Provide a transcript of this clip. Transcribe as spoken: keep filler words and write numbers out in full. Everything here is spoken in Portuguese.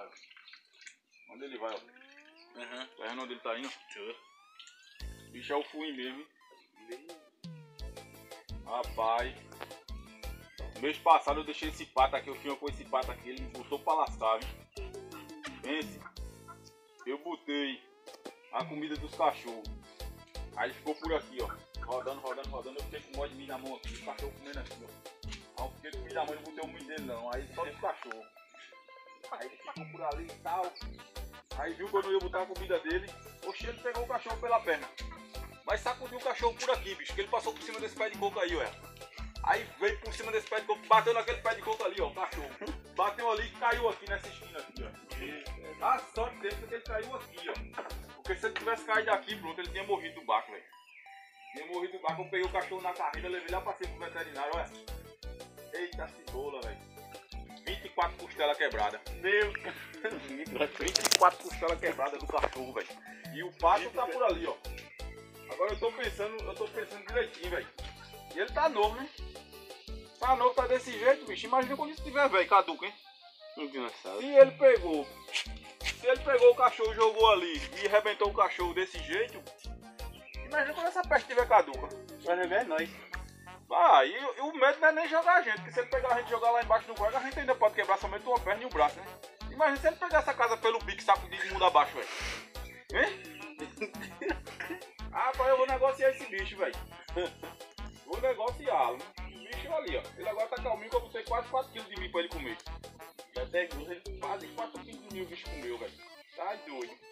Vai. Onde ele vai, ó? Uhum. Tá vendo onde ele tá indo? Deixa eu ver. O bicho é o fuim mesmo, hein? Rapaz. Mês passado eu deixei esse pato aqui, eu filho com esse pato aqui, ele me botou pra laçar, hein? Pense, eu botei a comida dos cachorros. Aí ele ficou por aqui, ó. Rodando, rodando, rodando. Eu fiquei com o mó de milho na mão aqui, o cachorro comendo aqui, ó. Aí eu fiquei com o milho na mão, não botei o milho dele não. Aí só do cachorro. Aí ele ficou por ali e tal. Aí viu que eu não ia botar a comida dele. Oxe, ele pegou o cachorro pela perna. Mas sacudiu o cachorro por aqui, bicho. Que ele passou por cima desse pé de coco aí, ó. Aí veio por cima desse pé de coco, bateu naquele pé de coco ali, ó, o cachorro. Bateu ali e caiu aqui nessa esquina aqui, ó. A sorte dele foi que ele caiu aqui, ó. Porque se ele tivesse caído aqui, pronto, ele tinha morrido do baco, velho. Tinha morrido do baco, eu peguei o cachorro na carreira, levei lá pra cima pro veterinário, olha. Eita cebola, velho. vinte e quatro costelas quebradas. Meu vinte e quatro costelas quebradas do cachorro, velho. E o pato tá por ali, ó. Agora eu tô pensando, eu tô pensando direitinho, velho. E ele tá novo, né? Tá novo, tá desse jeito, bicho. Imagina quando isso tiver velho, caduco, hein? Engraçado. Se ele pegou, se ele pegou o cachorro e jogou ali e arrebentou o cachorro desse jeito, imagina quando essa peste tiver caduca. Vai rever nós. Ah, e, e o medo não é nem jogar a gente, porque se ele pegar a gente e jogar lá embaixo do guarda, a gente ainda pode quebrar somente uma perna e um braço, né? Imagina se ele pegar essa casa pelo bico e sacudir de mundo abaixo, velho. Hein? Ah, pai, eu vou negociar esse bicho, velho. Vou negociá-lo. O bicho ali, ó. Ele agora tá calminho que eu botei quase quatro quilos de milho pra ele comer. Já tem quase quatro quilos de milho o bicho comeu, velho. Tá doido.